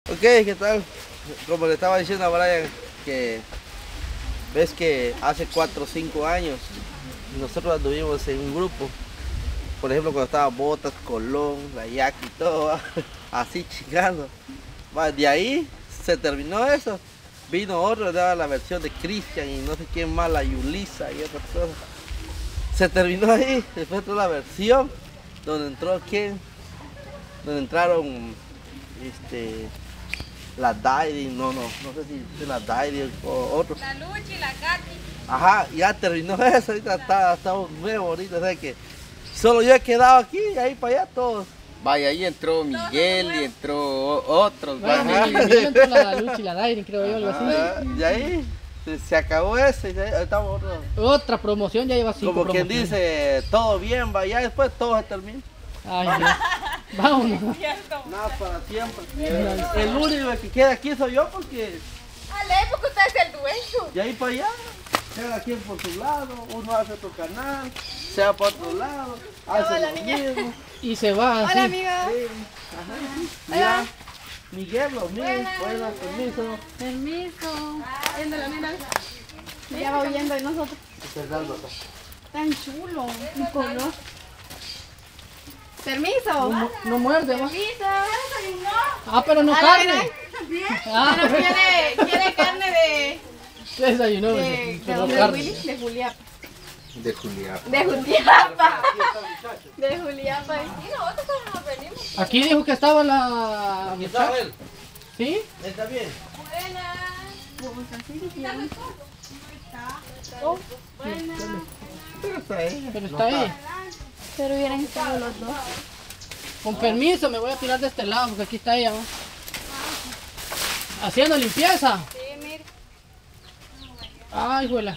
Ok, ¿qué tal? Como le estaba diciendo a Brian, que ves que hace 4 o 5 años nosotros anduvimos en un grupo. Por ejemplo, cuando estaba Botas, Colón, la Yaqui y todo, ¿va? Así chingando. Va, de ahí se terminó eso. Vino otro, daba la versión de Cristian y no sé quién más, la Yulisa y otras cosas. Se terminó ahí, después entró la versión donde entró quién, donde entraron la Dairi, no sé si es la Dairi o otro. La Luchi, la Katy. Ajá, ya terminó eso, ahorita está nuevo ahorita, o sea que solo yo he quedado aquí y ahí para allá todos. Vaya, ahí entró Miguel y entró otros. Bueno, Miguel entró la Luchi y la Dairi, creo yo, algo así. Y ahí se acabó eso y ahí estamos otros. Otra promoción, ya lleva 5 Como quien promociones. dice, todo bien, va, ya después todo se termina. Ay, Dios. Vámonos. Cierto. Nada para siempre. El único que queda aquí soy yo porque Ale, porque usted es el dueño. de ahí para allá, cada quien por su lado, uno hace otro canal, se va para otro lado, hace lo mismo. Y se va así. Hola, amiga. Sí, ajá. Ya, Miguel, lo mismo, buenas, permiso. Permiso. Viendo la nena. Ya va huyendo de nosotros. Fernando, Tan chulo. Un color. Permiso. No muerde, va. Permiso. Ah, pero no carne. Ah, Pero quiere carne ¿qué desayunó? de Solo donde carne. Willy, de Juliapa. De Julián. De Juliapa. De Juliapa. Y nosotros cuando nos venimos. Aquí dijo que estaba la aquí está muchacha. él, ¿Sí? está bien. Pero está ahí. Pero está ahí. Pero hubieran estado los dos. Con permiso, me voy a tirar de este lado porque aquí está ella, ¿va? Haciendo limpieza. Sí, mire. Ay, güela.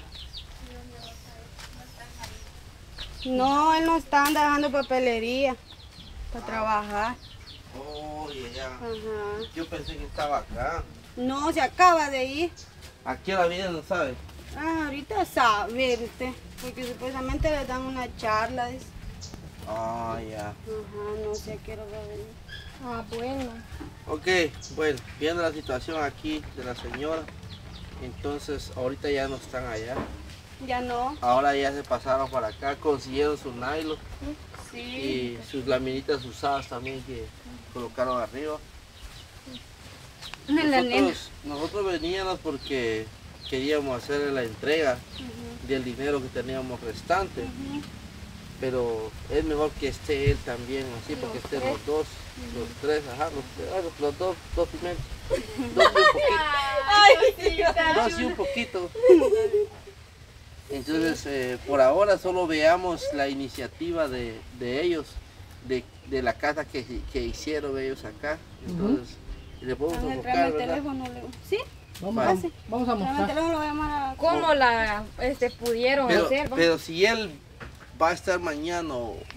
No, él no está dejando papelería para trabajar. Oh, ya. Ajá. Yo pensé que estaba acá. No, se acaba de ir. Aquí a la vida no sabe. Ah, ahorita sabe usted, porque supuestamente le dan una charla. Dice. Ah, ya. Ajá, no sé a qué hora va a venir. Ah, bueno. Ok, bueno, viendo la situación aquí de la señora, entonces ahorita ya no están allá. Ya no. Ahora ya se pasaron para acá, consiguieron su nylon Sí. y sus laminitas usadas también que colocaron arriba. Nosotros veníamos porque queríamos hacerle la entrega del dinero que teníamos restante, pero es mejor que esté él también, así porque estén los tres, ajá, los dos y medio, dos y un poquito. Entonces, por ahora solo veamos la iniciativa de ellos, de la casa que hicieron ellos acá. Entonces, le podemos Tráeme enfocar, el ¿verdad? teléfono. ¿Sí? Vamos a Tráeme el mostrar. teléfono, lo voy a llamar a... ¿Cómo la pudieron hacer? va? Pero si él va a estar mañana,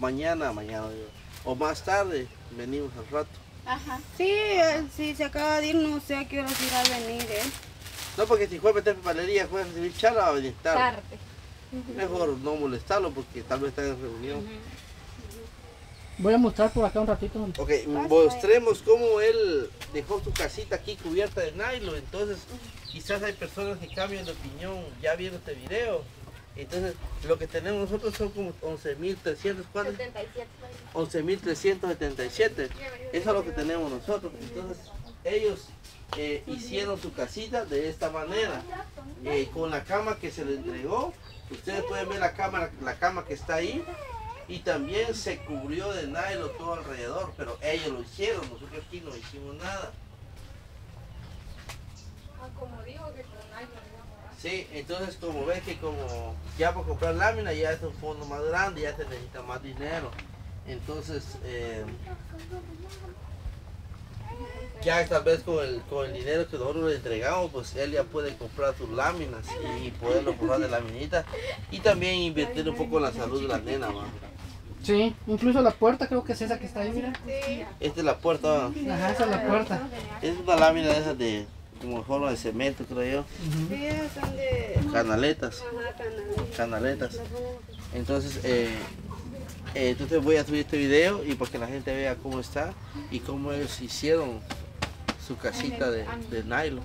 o más tarde, venimos al rato. Ajá. Sí, si se acaba de ir, no sé a qué hora irá a venir él. No, porque si fue a meter papelería, fue a recibir charla, va a venir tarde. Tarde. Mejor no molestarlo porque tal vez está en reunión. Voy a mostrar por acá un ratito. Ok, mostremos cómo él dejó su casita aquí cubierta de nylon. Entonces, quizás hay personas que cambian de opinión ya viendo este video. Entonces, lo que tenemos nosotros son como 11.300, ¿cuánto? 77. 11.377. Eso es lo que tenemos nosotros. Entonces, ellos hicieron su casita de esta manera. Con la cama que se le entregó. Ustedes pueden ver la cama que está ahí. Y también se cubrió de nylon todo alrededor, pero ellos lo hicieron, nosotros aquí no hicimos nada. Como dijo que con nylon. Sí, entonces como ves que como ya para comprar lámina ya es un fondo más grande, ya se necesita más dinero. Entonces, ya tal vez con el dinero que nosotros le entregamos, pues él ya puede comprar sus láminas y poderlo comprar de laminita. Y también invertir un poco en la salud de la nena, ¿va? Sí, incluso la puerta creo que es esa que está ahí, mira. Esta es la puerta, ¿va? Ajá, esa es la puerta. Es una lámina de esas de como forma de cemento, creo yo. Sí, son de... Canaletas. Ajá, canales. Canaletas. Entonces, entonces voy a subir este video y para que la gente vea cómo está y cómo ellos hicieron su casita de nylon.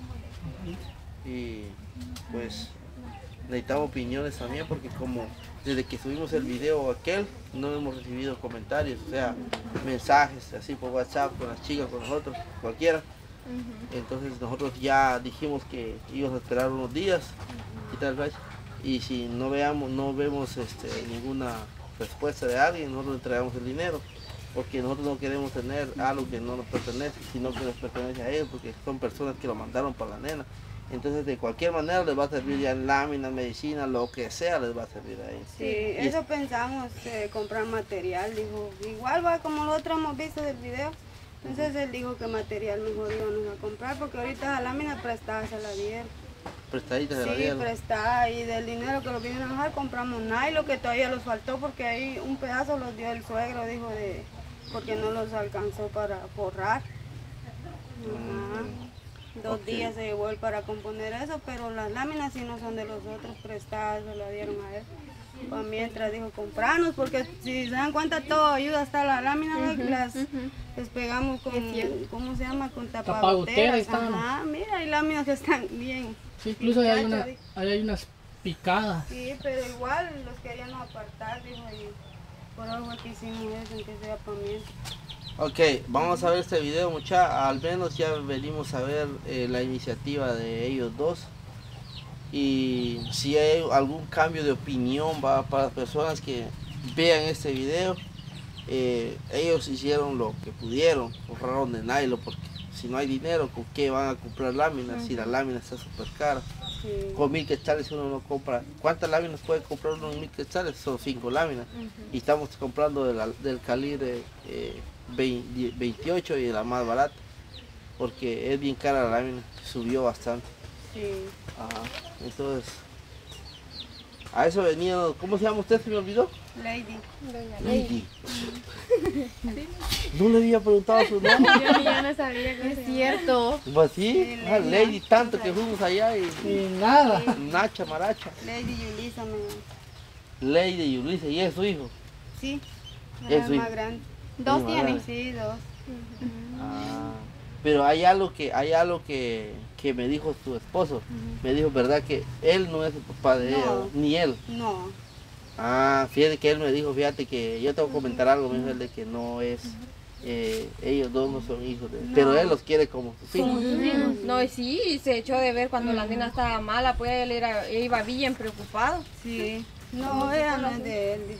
Y pues necesitamos opiniones también, porque como desde que subimos el video aquel no hemos recibido comentarios, o sea, mensajes así por WhatsApp con las chicas, con nosotros, cualquiera. Entonces nosotros ya dijimos que íbamos a esperar unos días y tal vez, y si no vemos ninguna respuesta de alguien, nosotros entregamos el dinero, porque nosotros no queremos tener algo que no nos pertenece, sino que les pertenece a ellos, porque son personas que lo mandaron para la nena. Entonces de cualquier manera les va a servir ya láminas, medicina, lo que sea les va a servir a ellos. Sí, eso pensamos, comprar material, dijo, igual va como nosotros hemos visto del video. Entonces él dijo que material mejor íbamos a comprar, porque ahorita la lámina prestada se la dieron. Prestaditas de la Sí, dieron. prestada, y del dinero que lo vinieron a dejar compramos nylon, que todavía los faltó, porque ahí un pedazo los dio el suegro, dijo, porque no los alcanzó para forrar. Ajá. 2 días se llevó él para componer eso, pero las láminas sí no son de los otros, prestadas, se la dieron a él. Pues mientras dijo, comprarnos, porque si se dan cuenta todo ayuda, hasta la lámina, les pegamos con, ¿cómo se llama? Con tapagoteras. Ajá, mira, hay láminas que están bien. Sí, incluso hay unas picadas. Sí, pero igual los querían apartar, dijo, y por eso fue que hicimos eso, en que sea para mientras. Ok, vamos a ver este video, mucha, al menos ya venimos a ver la iniciativa de ellos dos. Y si hay algún cambio de opinión para las personas que vean este video, ellos hicieron lo que pudieron, forraron de nylon, porque si no hay dinero, ¿con qué van a comprar láminas? Si la lámina está súper cara. Sí. Con 1000 quetzales uno no compra. ¿Cuántas láminas puede comprar uno en 1000 quetzales? Son 5 láminas. Y estamos comprando del calibre 28 y de la más barata, porque es bien cara la lámina, subió bastante. Sí. Ajá. Entonces, a eso venía. ¿Cómo se llama usted? ¿Se me olvidó? Lady. Lady. No le había preguntado su nombre. Yo ya no sabía que es cierto. Pues sí, Sí, Lady. Lady, tanto que fuimos allá y Y nada. Nacha Maracha. Lady Yulisa me... Lady y Ulises, y es su hijo. Sí, Es es su hijo. más grande. ¿Dos Sí, tiene? ¿verdad? Sí, 2. Ah, pero hay algo que me dijo su esposo. Me dijo, ¿verdad? Que él no es el papá de No. ella, ni él. No. Ah, fíjate que él me dijo, fíjate que yo te voy a comentar algo, me dijo él, de que no es, ellos dos no son hijos de él, pero él los quiere como sus hijos. No, y sí, se echó de ver cuando la nena estaba mala, pues él iba bien preocupado. Sí. No, ella no es de él. Dijo.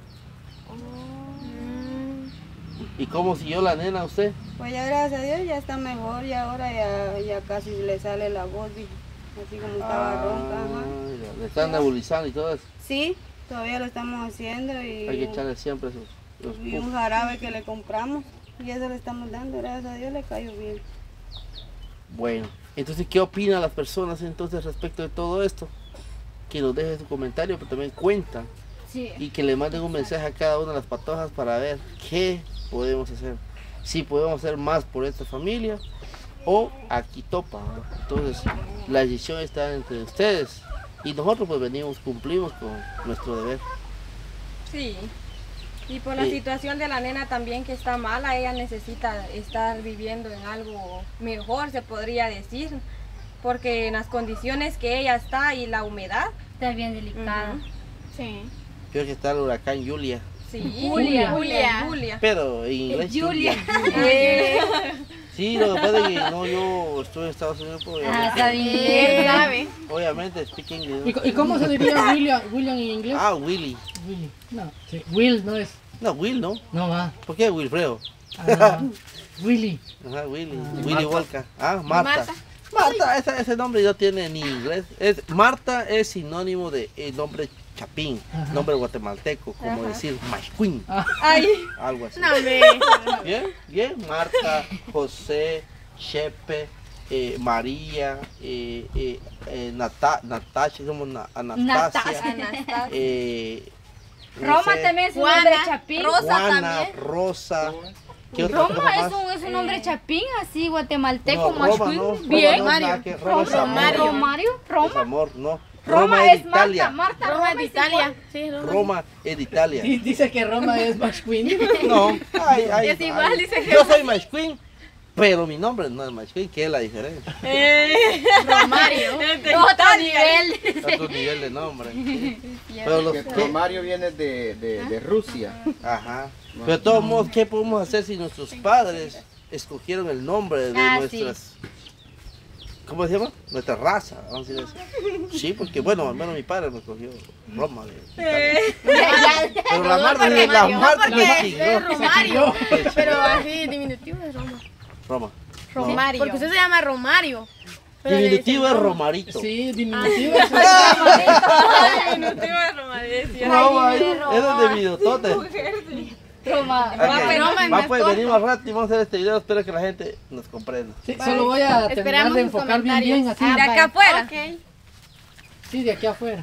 ¿Y cómo siguió la nena a usted? Pues ya gracias a Dios ya está mejor, y ahora ya casi le sale la voz, dijo. Así como estaba ronca. Ajá. Ya, le están nebulizando y todo eso. Sí, todavía lo estamos haciendo, Hay que echarle siempre los y un jarabe que le compramos, y eso le estamos dando, gracias a Dios le cayó bien. Bueno, entonces, ¿qué opinan las personas entonces respecto de todo esto? Que nos dejen su comentario, pero también cuentan. Sí. Y que le manden un mensaje a cada una de las patojas para ver qué podemos hacer. Si podemos hacer más por esta familia o aquí topa, ¿no? Entonces, la decisión está entre ustedes. Y nosotros pues cumplimos con nuestro deber. Sí. Y por la Sí. situación de la nena también que está mala, ella necesita estar viviendo en algo mejor, se podría decir, porque en las condiciones que ella está y la humedad. Está bien delicada. Sí. Creo que está el huracán Julia. Sí. Julia. Pero en inglés Julia. Sí, lo que pasa es que no, yo estoy en Estados Unidos, pues, Ah, está bien. ¿Sabe? obviamente speak English. ¿Y cómo se diría William en inglés? Ah, Willy. Willy. No, sí. Will no es. No, Will, ¿no? No va. ¿Por qué Wilfredo? Ah, no. Willy. Ajá, Willy. Ah, Willy Marta. Volca. Ah, Marta. Marta, ese nombre no tiene ni inglés. Marta es sinónimo de el nombre Chapín, Ajá. nombre guatemalteco, como decir Mashquin, Ay, algo así. no me. Bien, bien. Marta, José, Chepe, María, Natasha, como Anastasia. Anastasia. No Roma sé, también es un Juana, nombre chapín. Juana, Rosa. ¿Qué otra cosa Roma más? es un nombre chapín, así guatemalteco, No, Roma masculino. no, Bien. Roma no, nada que- Roma es amor. Romario. Es Roma. amor, no. Roma es es de Italia. Marta. Roma es de Italia. Sí, Roma es de Italia. Dice que Roma es McQueen. No, ay, Es igual, dice que- Yo soy Mashquin Pero mi nombre no es Machín, que es la diferencia. Romario. Otro nivel. Otro nivel de nombre. Pero los Que que- Romario viene de Rusia. Ajá. Pero de todos modos, ¿qué podemos hacer si nuestros padres escogieron el nombre de Ah, nuestras... ¿Cómo se llama? Nuestra raza, vamos a decir eso. Sí, porque bueno, al menos mi padre me escogió Roma. Pero la Marta me chingó. Romario. Pero así, diminutivo es Roma. Roma. Romario. Porque usted se llama Romario. Pero le Diminutivo es dicen Romarito. Sí, diminutivo. Diminutivo de Roma, decía. Roma, eso es de videotote. Roma. Va, pues venimos al rato y vamos a hacer este video. Espero que la gente nos comprenda. Sí, solo voy a terminar Esperamos de sus enfocar bien así. De acá afuera. Ok. Sí, de aquí afuera.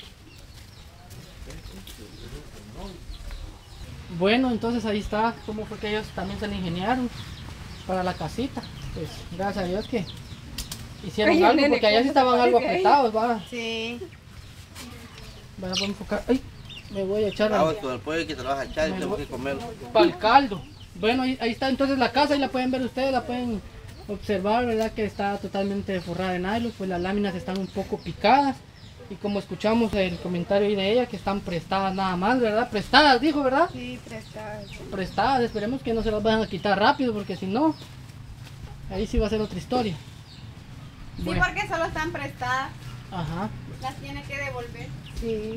Bueno, entonces ahí está cómo fue que ellos también se le ingeniaron para la casita. Pues gracias a Dios que hicieron Ay, algo, nene, porque allá sí ¿cómo estaban se algo parece ahí? apretados, va. Sí. Voy a enfocar. Ay, me voy a echar Vamos con el pollo que te lo vas a echar y tengo que comerlo. para el caldo. Bueno, ahí está entonces la casa, ahí la pueden ver ustedes, la pueden observar, ¿verdad? Que está totalmente forrada de nylon, pues las láminas están un poco picadas. Y como escuchamos el comentario ahí de ella, que están prestadas nada más, ¿verdad? Prestadas, dijo, ¿verdad? Sí, prestadas. Prestadas, esperemos que no se las vayan a quitar rápido, porque si no, ahí sí va a ser otra historia. Sí, Bueno, porque solo están prestadas, ajá. las tiene que devolver. Sí.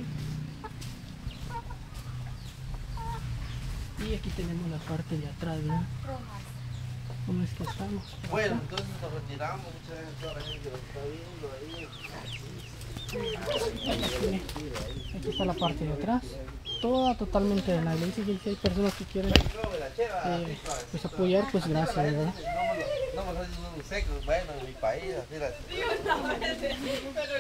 Y aquí tenemos la parte de atrás, ¿verdad? ¿Cómo es que estamos? Bueno, entonces nos retiramos. Muchas gracias a toda la gente que nos está viendo ahí. Aquí está la parte de atrás, toda totalmente de nylon. Si hay personas que quieren pues apoyar, pues gracias, ¿verdad? No me haciendo un seco, bueno, en mi país, así la...